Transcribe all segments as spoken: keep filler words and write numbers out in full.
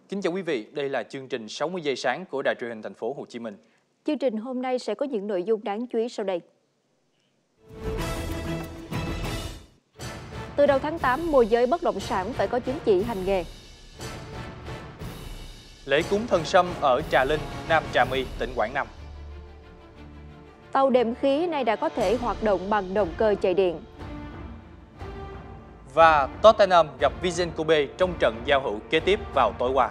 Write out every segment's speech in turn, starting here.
Kính chào quý vị, đây là chương trình sáu mươi giây sáng của Đài truyền hình Thành phố Hồ Chí Minh. Chương trình hôm nay sẽ có những nội dung đáng chú ý sau đây. Từ đầu tháng tám, môi giới bất động sản phải có chứng chỉ hành nghề. Lễ cúng thần sâm ở Trà Linh, Nam Trà My, tỉnh Quảng Nam. Tàu đệm khí nay đã có thể hoạt động bằng động cơ chạy điện. Và Tottenham gặp Vincent Kobe trong trận giao hữu kế tiếp vào tối qua.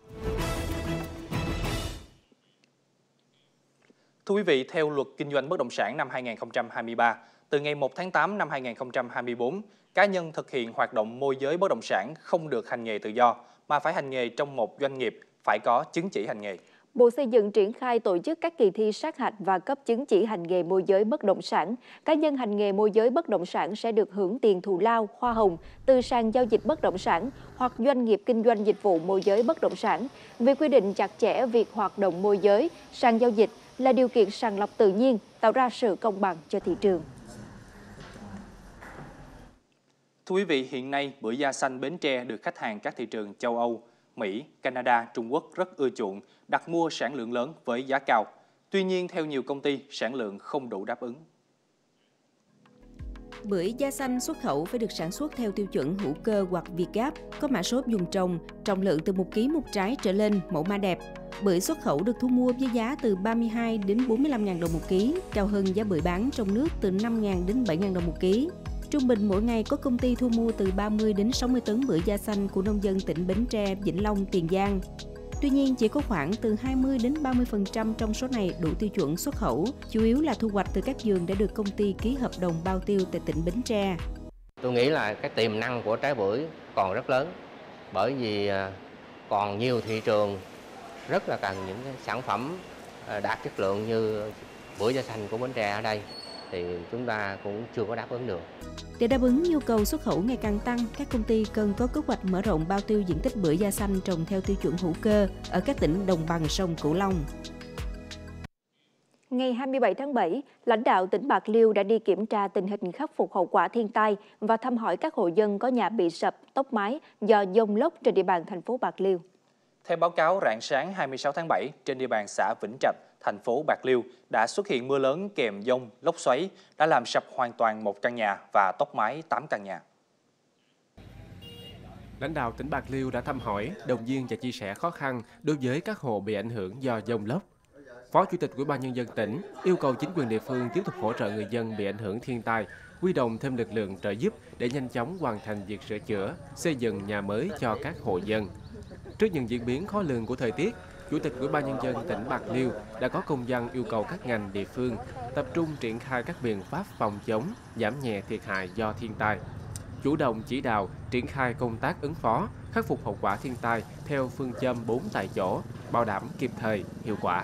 Thưa quý vị, theo luật kinh doanh bất động sản năm hai nghìn không trăm hai mươi ba, từ ngày một tháng tám năm hai nghìn không trăm hai mươi tư, cá nhân thực hiện hoạt động môi giới bất động sản không được hành nghề tự do, mà phải hành nghề trong một doanh nghiệp, phải có chứng chỉ hành nghề. Bộ Xây dựng triển khai tổ chức các kỳ thi sát hạch và cấp chứng chỉ hành nghề môi giới bất động sản. Cá nhân hành nghề môi giới bất động sản sẽ được hưởng tiền thù lao, hoa hồng từ sàn giao dịch bất động sản hoặc doanh nghiệp kinh doanh dịch vụ môi giới bất động sản. Việc quy định chặt chẽ việc hoạt động môi giới, sàn giao dịch là điều kiện sàng lọc tự nhiên, tạo ra sự công bằng cho thị trường. Thưa quý vị, hiện nay bưởi da xanh Bến Tre được khách hàng các thị trường châu Âu, Mỹ, Canada, Trung Quốc rất ưa chuộng, đặt mua sản lượng lớn với giá cao. Tuy nhiên, theo nhiều công ty, sản lượng không đủ đáp ứng. Bưởi da xanh xuất khẩu phải được sản xuất theo tiêu chuẩn hữu cơ hoặc Việt Gáp, có mã số dùng trồng, trọng lượng từ một ki lô gam một trái trở lên, mẫu mã đẹp. Bưởi xuất khẩu được thu mua với giá từ ba mươi hai đến bốn mươi lăm nghìn đồng một ký, cao hơn giá bưởi bán trong nước từ năm nghìn đến bảy nghìn đồng một ký. Trung bình mỗi ngày có công ty thu mua từ ba mươi đến sáu mươi tấn bưởi da xanh của nông dân tỉnh Bến Tre, Vĩnh Long, Tiền Giang. Tuy nhiên, chỉ có khoảng từ hai mươi đến ba mươi phần trăm trong số này đủ tiêu chuẩn xuất khẩu, chủ yếu là thu hoạch từ các vườn đã được công ty ký hợp đồng bao tiêu tại tỉnh Bến Tre. Tôi nghĩ là cái tiềm năng của trái bưởi còn rất lớn, bởi vì còn nhiều thị trường rất là cần những cái sản phẩm đạt chất lượng như bưởi da xanh của Bến Tre ở đây, thì chúng ta cũng chưa có đáp ứng được. Để đáp ứng nhu cầu xuất khẩu ngày càng tăng, các công ty cần có kế hoạch mở rộng bao tiêu diện tích bưởi da xanh trồng theo tiêu chuẩn hữu cơ ở các tỉnh đồng bằng sông Cửu Long. Ngày hai mươi bảy tháng bảy, lãnh đạo tỉnh Bạc Liêu đã đi kiểm tra tình hình khắc phục hậu quả thiên tai và thăm hỏi các hộ dân có nhà bị sập, tốc mái do dông lốc trên địa bàn thành phố Bạc Liêu. Theo báo cáo, rạng sáng hai mươi sáu tháng bảy, trên địa bàn xã Vĩnh Trạch, thành phố Bạc Liêu đã xuất hiện mưa lớn kèm dông, lốc xoáy đã làm sập hoàn toàn một căn nhà và tốc mái tám căn nhà. Lãnh đạo tỉnh Bạc Liêu đã thăm hỏi, động viên và chia sẻ khó khăn đối với các hộ bị ảnh hưởng do dông lốc. Phó Chủ tịch Ủy ban Nhân dân tỉnh yêu cầu chính quyền địa phương tiếp tục hỗ trợ người dân bị ảnh hưởng thiên tai, huy động thêm lực lượng trợ giúp để nhanh chóng hoàn thành việc sửa chữa, xây dựng nhà mới cho các hộ dân. Trước những diễn biến khó lường của thời tiết, Chủ tịch Ủy ban Nhân dân tỉnh Bạc Liêu đã có công văn yêu cầu các ngành địa phương tập trung triển khai các biện pháp phòng chống, giảm nhẹ thiệt hại do thiên tai, chủ động chỉ đạo triển khai công tác ứng phó, khắc phục hậu quả thiên tai theo phương châm bốn tại chỗ, bảo đảm kịp thời, hiệu quả.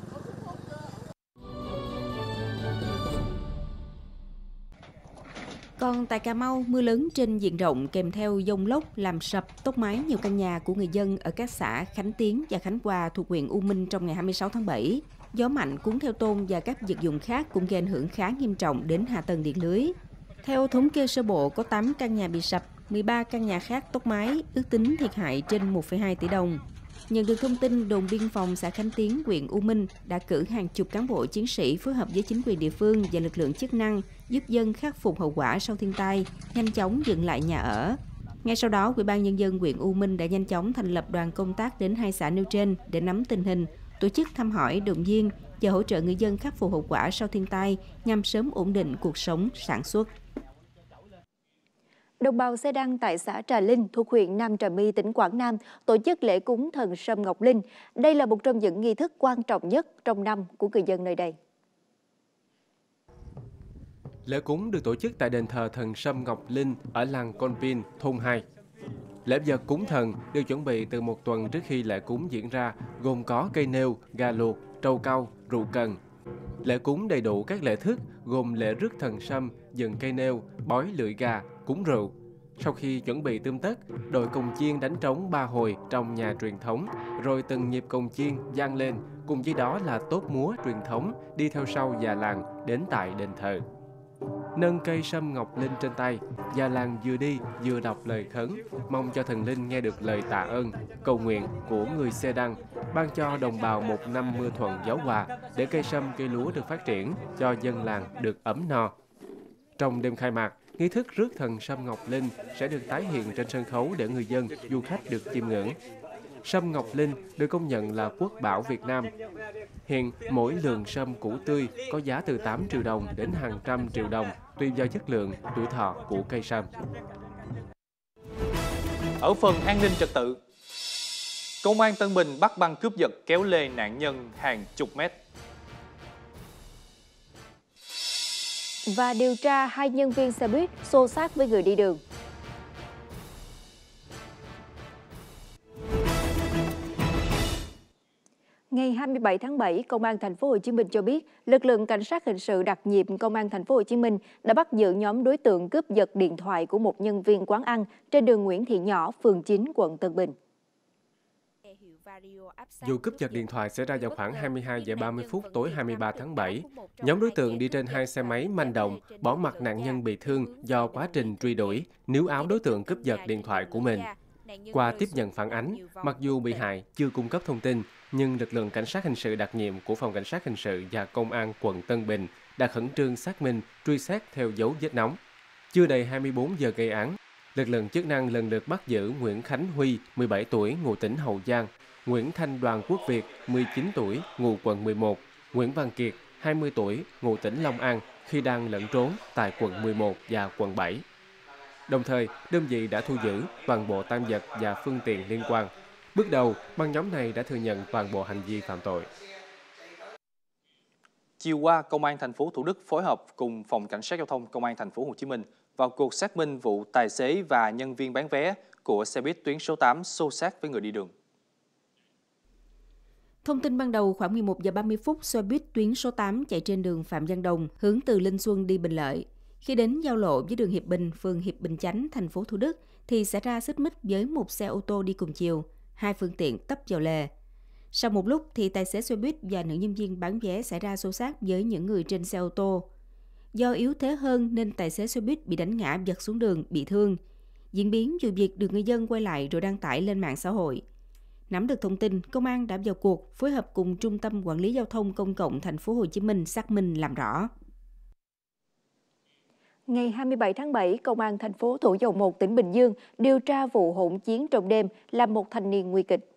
Còn tại Cà Mau, mưa lớn trên diện rộng kèm theo dông lốc làm sập, tốc mái nhiều căn nhà của người dân ở các xã Khánh Tiến và Khánh Hòa thuộc huyện U Minh trong ngày hai mươi sáu tháng bảy. Gió mạnh cuốn theo tôn và các vật dụng khác cũng gây ảnh hưởng khá nghiêm trọng đến hạ tầng điện lưới. Theo thống kê sơ bộ, có tám căn nhà bị sập, mười ba căn nhà khác tốc mái, ước tính thiệt hại trên một phẩy hai tỷ đồng. Nhận được thông tin, đồn biên phòng xã Khánh Tiến, huyện U Minh đã cử hàng chục cán bộ chiến sĩ phối hợp với chính quyền địa phương và lực lượng chức năng giúp dân khắc phục hậu quả sau thiên tai, nhanh chóng dựng lại nhà ở. Ngay sau đó, Ủy ban Nhân dân huyện U Minh đã nhanh chóng thành lập đoàn công tác đến hai xã nêu trên để nắm tình hình, tổ chức thăm hỏi, động viên và hỗ trợ người dân khắc phục hậu quả sau thiên tai nhằm sớm ổn định cuộc sống, sản xuất. Đồng bào Xê Đăng tại xã Trà Linh thuộc huyện Nam Trà My, tỉnh Quảng Nam tổ chức lễ cúng thần Sâm Ngọc Linh. Đây là một trong những nghi thức quan trọng nhất trong năm của người dân nơi đây. Lễ cúng được tổ chức tại đền thờ thần Sâm Ngọc Linh ở làng Con Pin, thôn hai. Lễ vật cúng thần được chuẩn bị từ một tuần trước khi lễ cúng diễn ra, gồm có cây nêu, gà luộc, trâu cau, rượu cần. Lễ cúng đầy đủ các lễ thức gồm lễ rước thần sâm, dựng cây nêu, bói lưỡi gà, cúng rượu. Sau khi chuẩn bị tươm tất, đội cồng chiên đánh trống ba hồi trong nhà truyền thống, rồi từng nhịp cồng chiên vang lên, cùng với đó là tốp múa truyền thống đi theo sau già làng đến tại đền thờ. nâng cây sâm ngọc linh trên tay, già làng vừa đi vừa đọc lời khấn, mong cho thần linh nghe được lời tạ ơn, cầu nguyện của người Xê Đăng, ban cho đồng bào một năm mưa thuận gió hòa để cây sâm cây lúa được phát triển, cho dân làng được ấm no. Trong đêm khai mạc, nghi thức rước thần sâm ngọc linh sẽ được tái hiện trên sân khấu để người dân, du khách được chiêm ngưỡng. Sâm ngọc linh được công nhận là quốc bảo Việt Nam. Hiện mỗi lượng sâm củ tươi có giá từ tám triệu đồng đến hàng trăm triệu đồng, tùy vào chất lượng, tuổi thọ của cây sâm. Ở phần an ninh trật tự, Công an Tân Bình bắt băng cướp giật kéo lê nạn nhân hàng chục mét. Và điều tra hai nhân viên xe buýt xô xát với người đi đường. Ngày hai mươi bảy tháng bảy, Công an Thành phố Hồ Chí Minh cho biết, lực lượng cảnh sát hình sự đặc nhiệm Công an Thành phố Hồ Chí Minh đã bắt giữ nhóm đối tượng cướp giật điện thoại của một nhân viên quán ăn trên đường Nguyễn Thị Nhỏ, phường chín, quận Tân Bình. Vụ cướp giật điện thoại xảy ra vào khoảng hai mươi hai giờ ba mươi phút tối hai mươi ba tháng bảy. Nhóm đối tượng đi trên hai xe máy manh động, bỏ mặc nạn nhân bị thương do quá trình truy đuổi, níu áo đối tượng cướp giật điện thoại của mình. Qua tiếp nhận phản ánh, mặc dù bị hại chưa cung cấp thông tin, nhưng lực lượng cảnh sát hình sự đặc nhiệm của Phòng Cảnh sát Hình sự và Công an quận Tân Bình đã khẩn trương xác minh, truy xét theo dấu vết nóng. Chưa đầy hai mươi bốn giờ gây án, lực lượng chức năng lần lượt bắt giữ Nguyễn Khánh Huy, mười bảy tuổi, ngụ tỉnh Hậu Giang, Nguyễn Thanh Đoàn Quốc Việt, mười chín tuổi, ngụ quận mười một, Nguyễn Văn Kiệt, hai mươi tuổi, ngụ tỉnh Long An khi đang lẫn trốn tại quận mười một và quận bảy. Đồng thời, đơn vị đã thu giữ toàn bộ tang vật và phương tiện liên quan. Bước đầu, băng nhóm này đã thừa nhận toàn bộ hành vi phạm tội. Chiều qua, Công an thành phố Thủ Đức phối hợp cùng Phòng Cảnh sát Giao thông Công an thành phố Hồ Chí Minh vào cuộc xác minh vụ tài xế và nhân viên bán vé của xe buýt tuyến số tám xô xát với người đi đường. Thông tin ban đầu, khoảng mười một giờ ba mươi phút, xe buýt tuyến số tám chạy trên đường Phạm Văn Đồng hướng từ Linh Xuân đi Bình Lợi. Khi đến giao lộ với đường Hiệp Bình, phường Hiệp Bình Chánh, thành phố Thủ Đức, thì xảy ra xích mích với một xe ô tô đi cùng chiều, hai phương tiện tấp vào lề. Sau một lúc thì tài xế xe buýt và nữ nhân viên bán vé xảy ra xô xát với những người trên xe ô tô. Do yếu thế hơn nên tài xế xe buýt bị đánh ngã giật xuống đường, bị thương. Diễn biến vụ việc được người dân quay lại rồi đăng tải lên mạng xã hội. Nắm được thông tin, công an đã vào cuộc phối hợp cùng Trung tâm Quản lý Giao thông Công cộng Thành phố Hồ Chí Minh xác minh làm rõ. Ngày hai mươi bảy tháng bảy, Công an thành phố Thủ Dầu Một, tỉnh Bình Dương điều tra vụ hỗn chiến trong đêm làm một thanh niên nguy kịch.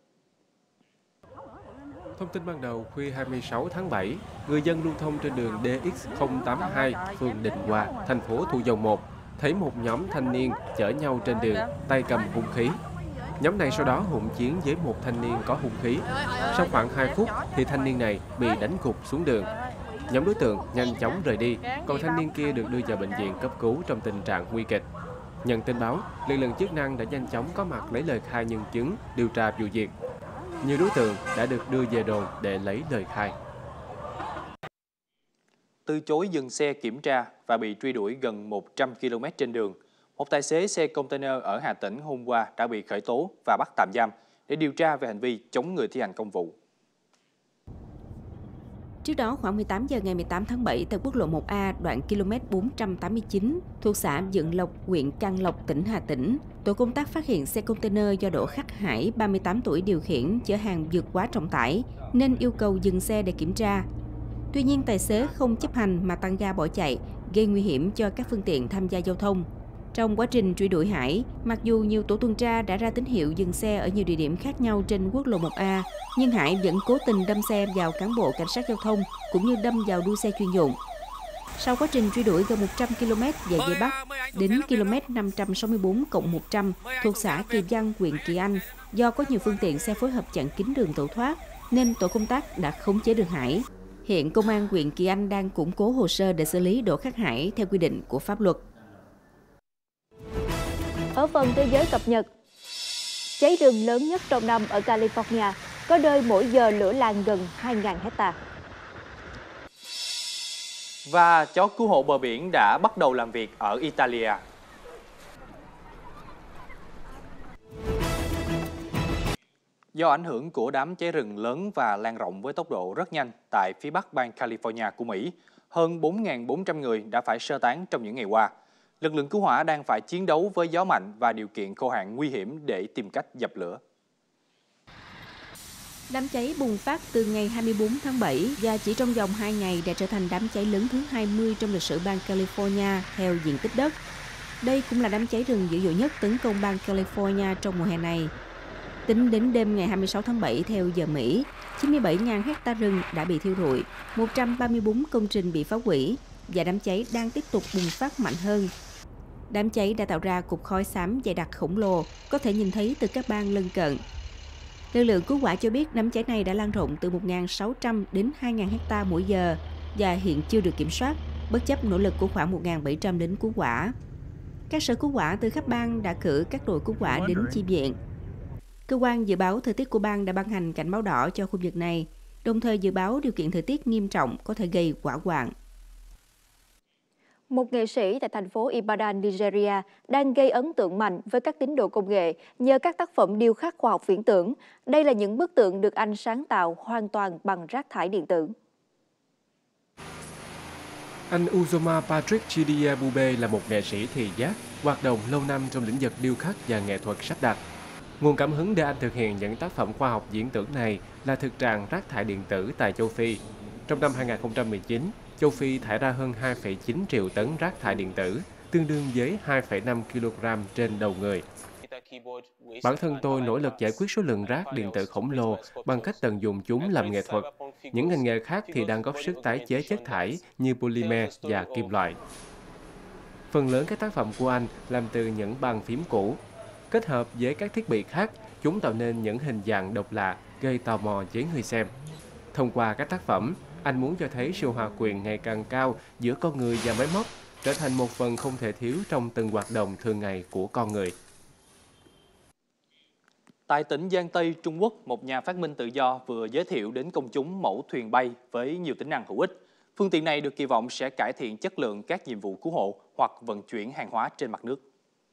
Thông tin ban đầu, khuya hai mươi sáu tháng bảy, người dân lưu thông trên đường D X không tám hai, phường Định Hòa, thành phố Thủ Dầu Một, thấy một nhóm thanh niên chở nhau trên đường, tay cầm hung khí. Nhóm này sau đó hỗn chiến với một thanh niên có hung khí. Sau khoảng hai phút thì thanh niên này bị đánh gục xuống đường. Nhóm đối tượng nhanh chóng rời đi, còn thanh niên kia được đưa vào bệnh viện cấp cứu trong tình trạng nguy kịch. Nhận tin báo, lực lượng chức năng đã nhanh chóng có mặt lấy lời khai nhân chứng, điều tra vụ việc. Nhiều đối tượng đã được đưa về đồn để lấy lời khai. Từ chối dừng xe kiểm tra và bị truy đuổi gần một trăm ki lô mét trên đường, một tài xế xe container ở Hà Tĩnh hôm qua đã bị khởi tố và bắt tạm giam để điều tra về hành vi chống người thi hành công vụ. Trước đó, khoảng mười tám giờ ngày mười tám tháng bảy, tại quốc lộ một A, đoạn km bốn trăm tám mươi chín, thuộc xã Dựng Lộc, huyện Can Lộc, tỉnh Hà Tĩnh, tổ công tác phát hiện xe container do Đỗ Khắc Hải, ba mươi tám tuổi điều khiển, chở hàng vượt quá trọng tải, nên yêu cầu dừng xe để kiểm tra. Tuy nhiên, tài xế không chấp hành mà tăng ga bỏ chạy, gây nguy hiểm cho các phương tiện tham gia giao thông. Trong quá trình truy đuổi Hải, mặc dù nhiều tổ tuần tra đã ra tín hiệu dừng xe ở nhiều địa điểm khác nhau trên quốc lộ một A, nhưng Hải vẫn cố tình đâm xe vào cán bộ cảnh sát giao thông cũng như đâm vào đuôi xe chuyên dụng. Sau quá trình truy đuổi gần một trăm ki lô mét về Tây Bắc, đến km năm trăm sáu mươi bốn cộng một trăm thuộc xã Kỳ Văn, huyện Kỳ Anh, do có nhiều phương tiện xe phối hợp chặn kín đường tẩu thoát, nên tổ công tác đã khống chế được Hải. Hiện Công an huyện Kỳ Anh đang củng cố hồ sơ để xử lý Đỗ Khắc Hải theo quy định của pháp luật. Ở phần thế giới cập nhật, cháy rừng lớn nhất trong năm ở California, có nơi mỗi giờ lửa lan gần hai nghìn hecta. Và chó cứu hộ bờ biển đã bắt đầu làm việc ở Italia. Do ảnh hưởng của đám cháy rừng lớn và lan rộng với tốc độ rất nhanh tại phía bắc bang California của Mỹ, hơn bốn nghìn bốn trăm người đã phải sơ tán trong những ngày qua. Lực lượng cứu hỏa đang phải chiến đấu với gió mạnh và điều kiện khô hạn nguy hiểm để tìm cách dập lửa. Đám cháy bùng phát từ ngày hai mươi tư tháng bảy và chỉ trong vòng hai ngày đã trở thành đám cháy lớn thứ hai mươi trong lịch sử bang California theo diện tích đất. Đây cũng là đám cháy rừng dữ dội nhất tấn công bang California trong mùa hè này. Tính đến đêm ngày hai mươi sáu tháng bảy theo giờ Mỹ, chín mươi bảy nghìn hecta rừng đã bị thiêu rụi, một trăm ba mươi tư công trình bị phá hủy và đám cháy đang tiếp tục bùng phát mạnh hơn. Đám cháy đã tạo ra cục khói xám dày đặc khổng lồ, có thể nhìn thấy từ các bang lân cận. Lực lượng cứu hỏa cho biết đám cháy này đã lan rộng từ một nghìn sáu trăm đến hai nghìn hecta mỗi giờ và hiện chưa được kiểm soát, bất chấp nỗ lực của khoảng một nghìn bảy trăm lính cứu hỏa. Các sở cứu hỏa từ khắp bang đã cử các đội cứu hỏa đến chi viện. Cơ quan dự báo thời tiết của bang đã ban hành cảnh báo đỏ cho khu vực này, đồng thời dự báo điều kiện thời tiết nghiêm trọng có thể gây hỏa hoạn. Một nghệ sĩ tại thành phố Ibadan, Nigeria đang gây ấn tượng mạnh với các tín đồ công nghệ nhờ các tác phẩm điêu khắc khoa học viễn tưởng. Đây là những bức tượng được anh sáng tạo hoàn toàn bằng rác thải điện tử. Anh Uzoma Patrick Chidia Bube là một nghệ sĩ thị giác, hoạt động lâu năm trong lĩnh vực điêu khắc và nghệ thuật sắp đặt. Nguồn cảm hứng để anh thực hiện những tác phẩm khoa học viễn tưởng này là thực trạng rác thải điện tử tại châu Phi. Trong năm hai nghìn không trăm mười chín, châu Phi thải ra hơn hai phẩy chín triệu tấn rác thải điện tử, tương đương với hai phẩy năm ki lô gam trên đầu người. Bản thân tôi nỗ lực giải quyết số lượng rác điện tử khổng lồ bằng cách tận dụng chúng làm nghệ thuật. Những ngành nghề khác thì đang góp sức tái chế chất thải như polymer và kim loại. Phần lớn các tác phẩm của anh làm từ những bàn phím cũ. Kết hợp với các thiết bị khác, chúng tạo nên những hình dạng độc lạ, gây tò mò với người xem. Thông qua các tác phẩm, anh muốn cho thấy sự hòa quyện ngày càng cao giữa con người và máy móc, trở thành một phần không thể thiếu trong từng hoạt động thường ngày của con người. Tại tỉnh Giang Tây, Trung Quốc, một nhà phát minh tự do vừa giới thiệu đến công chúng mẫu thuyền bay với nhiều tính năng hữu ích. Phương tiện này được kỳ vọng sẽ cải thiện chất lượng các nhiệm vụ cứu hộ hoặc vận chuyển hàng hóa trên mặt nước.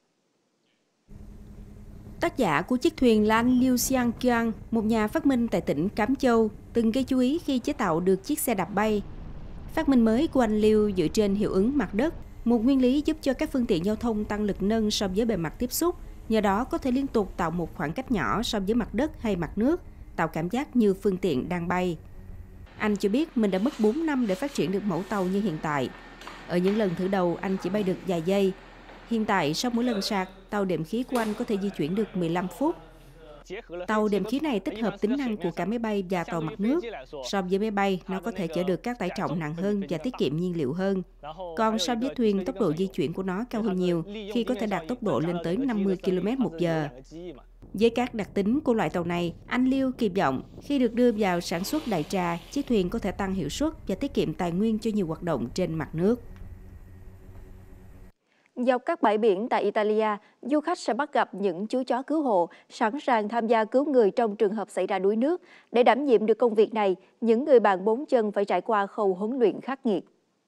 Tác giả của chiếc thuyền là anh Liu Xiangqiang, một nhà phát minh tại tỉnh Cám Châu, từng gây chú ý khi chế tạo được chiếc xe đạp bay. Phát minh mới của anh Liu dựa trên hiệu ứng mặt đất, một nguyên lý giúp cho các phương tiện giao thông tăng lực nâng so với bề mặt tiếp xúc, nhờ đó có thể liên tục tạo một khoảng cách nhỏ so với mặt đất hay mặt nước, tạo cảm giác như phương tiện đang bay. Anh cho biết mình đã mất bốn năm để phát triển được mẫu tàu như hiện tại. Ở những lần thử đầu, anh chỉ bay được vài giây. Hiện tại, sau mỗi lần sạc, tàu đệm khí của anh có thể di chuyển được mười lăm phút. Tàu đệm khí này tích hợp tính năng của cả máy bay và tàu mặt nước. So với máy bay, nó có thể chở được các tải trọng nặng hơn và tiết kiệm nhiên liệu hơn. Còn so với thuyền, tốc độ di chuyển của nó cao hơn nhiều, khi có thể đạt tốc độ lên tới năm mươi ki lô mét một giờ. Với các đặc tính của loại tàu này, anh Liu kỳ vọng khi được đưa vào sản xuất đại trà, chiếc thuyền có thể tăng hiệu suất và tiết kiệm tài nguyên cho nhiều hoạt động trên mặt nước. Dọc các bãi biển tại Italia, du khách sẽ bắt gặp những chú chó cứu hộ sẵn sàng tham gia cứu người trong trường hợp xảy ra đuối nước. Để đảm nhiệm được công việc này, những người bạn bốn chân phải trải qua khâu huấn luyện khắc nghiệt.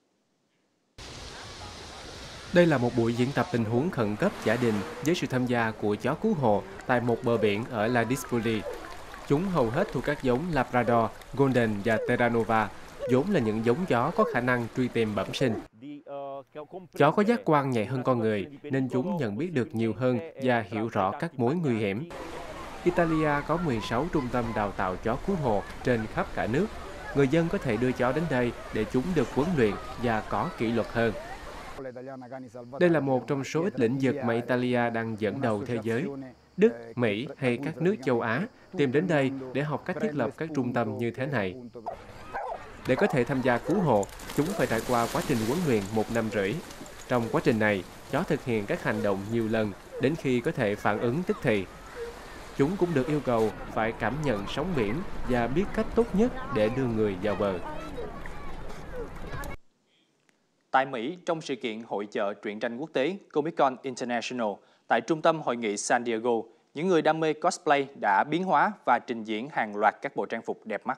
Đây là một buổi diễn tập tình huống khẩn cấp giả định với sự tham gia của chó cứu hộ tại một bờ biển ở La Dispoli. Chúng hầu hết thuộc các giống Labrador, Golden và Terra Nova, vốn là những giống chó có khả năng truy tìm bẩm sinh. Chó có giác quan nhạy hơn con người nên chúng nhận biết được nhiều hơn và hiểu rõ các mối nguy hiểm. Italia có mười sáu trung tâm đào tạo chó cứu hộ trên khắp cả nước. Người dân có thể đưa chó đến đây để chúng được huấn luyện và có kỷ luật hơn. Đây là một trong số ít lĩnh vực mà Italia đang dẫn đầu thế giới. Đức, Mỹ hay các nước châu Á tìm đến đây để học cách thiết lập các trung tâm như thế này. Để có thể tham gia cứu hộ, chúng phải trải qua quá trình huấn luyện một năm rưỡi. Trong quá trình này, chó thực hiện các hành động nhiều lần đến khi có thể phản ứng tức thì. Chúng cũng được yêu cầu phải cảm nhận sóng biển và biết cách tốt nhất để đưa người vào bờ. Tại Mỹ, trong sự kiện hội chợ truyện tranh quốc tế Comic-Con International tại trung tâm hội nghị San Diego, những người đam mê cosplay đã biến hóa và trình diễn hàng loạt các bộ trang phục đẹp mắt.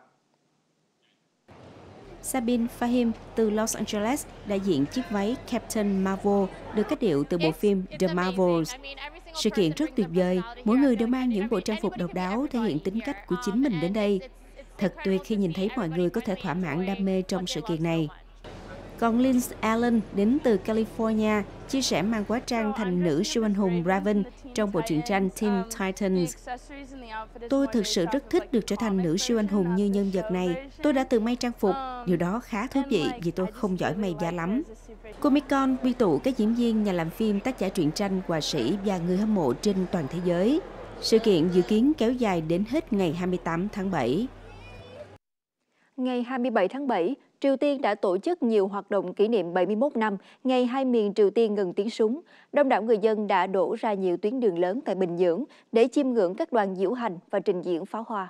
Sabine Fahim từ Los Angeles đã diện chiếc váy Captain Marvel được cách điệu từ bộ phim The Marvels. Sự kiện rất tuyệt vời, mỗi người đều mang những bộ trang phục độc đáo thể hiện tính cách của chính mình đến đây. Thật tuyệt khi nhìn thấy mọi người có thể thỏa mãn đam mê trong sự kiện này. Còn Lindsay Allen đến từ California chia sẻ mang hóa trang thành nữ siêu anh hùng Raven trong bộ truyện tranh Teen Titans. Tôi thực sự rất thích được trở thành nữ siêu anh hùng như nhân vật này. Tôi đã tự may trang phục, điều đó khá thú vị vì tôi không giỏi may vá lắm. Comic Con quy tụ các diễn viên, nhà làm phim, tác giả truyện tranh, họa sĩ và người hâm mộ trên toàn thế giới. Sự kiện dự kiến kéo dài đến hết ngày hai mươi tám tháng bảy. Ngày hai mươi bảy tháng bảy, Triều Tiên đã tổ chức nhiều hoạt động kỷ niệm bảy mươi mốt năm ngày hai miền Triều Tiên ngừng tiếng súng. Đông đảo người dân đã đổ ra nhiều tuyến đường lớn tại Bình Nhưỡng để chiêm ngưỡng các đoàn diễu hành và trình diễn pháo hoa.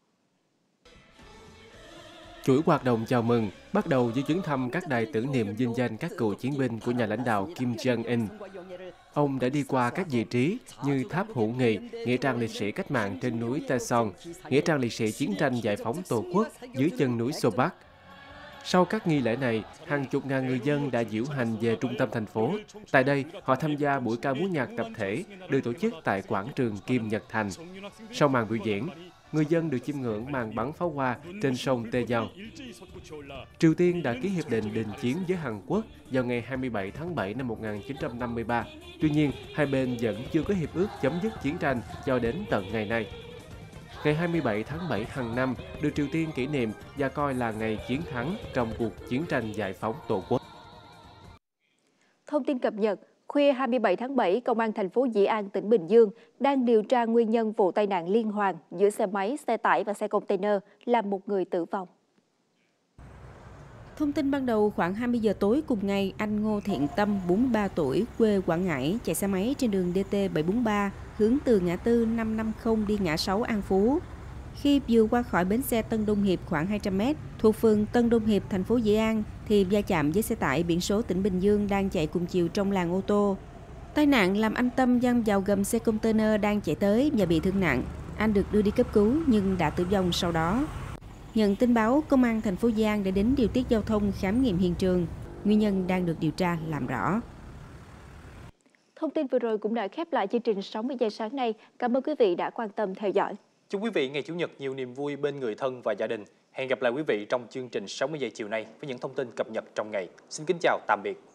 Chuỗi hoạt động chào mừng bắt đầu với chuyến thăm các đài tưởng niệm vinh danh các cựu chiến binh của nhà lãnh đạo Kim Jong-un. Ông đã đi qua các vị trí như tháp Hữu Nghị, nghĩa trang liệt sĩ cách mạng trên núi Taesong, nghĩa trang liệt sĩ chiến tranh giải phóng Tổ quốc dưới chân núi Sobak. Sau các nghi lễ này, hàng chục ngàn người dân đã diễu hành về trung tâm thành phố. Tại đây, họ tham gia buổi ca múa nhạc tập thể được tổ chức tại quảng trường Kim Nhật Thành. Sau màn biểu diễn, người dân được chiêm ngưỡng màn bắn pháo hoa trên sông Taejong. Triều Tiên đã ký hiệp định đình chiến với Hàn Quốc vào ngày hai mươi bảy tháng bảy năm một nghìn chín trăm năm mươi ba. Tuy nhiên, hai bên vẫn chưa có hiệp ước chấm dứt chiến tranh cho đến tận ngày nay. Ngày hai mươi bảy tháng bảy hàng năm được Triều Tiên kỷ niệm và coi là ngày chiến thắng trong cuộc chiến tranh giải phóng Tổ quốc. Thông tin cập nhật, khuya hai mươi bảy tháng bảy, Công an thành phố Dĩ An, tỉnh Bình Dương đang điều tra nguyên nhân vụ tai nạn liên hoàn giữa xe máy, xe tải và xe container làm một người tử vong. Thông tin ban đầu khoảng hai mươi giờ tối cùng ngày, anh Ngô Thiện Tâm, bốn mươi ba tuổi, quê Quảng Ngãi, chạy xe máy trên đường D T bảy bốn ba hướng từ ngã tư năm năm không đi ngã sáu An Phú. Khi vừa qua khỏi bến xe Tân Đông Hiệp khoảng hai trăm mét, thuộc phường Tân Đông Hiệp, thành phố Dĩ An, thì va chạm với xe tải biển số tỉnh Bình Dương đang chạy cùng chiều trong làn ô tô. Tai nạn làm anh Tâm văng vào gầm xe container đang chạy tới và bị thương nặng. Anh được đưa đi cấp cứu nhưng đã tử vong sau đó. Nhận tin báo, Công an thành phố Dĩ An đã đến điều tiết giao thông khám nghiệm hiện trường. Nguyên nhân đang được điều tra làm rõ. Thông tin vừa rồi cũng đã khép lại chương trình sáu mươi giây sáng nay. Cảm ơn quý vị đã quan tâm theo dõi. Chúc quý vị ngày Chủ nhật nhiều niềm vui bên người thân và gia đình. Hẹn gặp lại quý vị trong chương trình sáu mươi giây chiều nay với những thông tin cập nhật trong ngày. Xin kính chào, tạm biệt.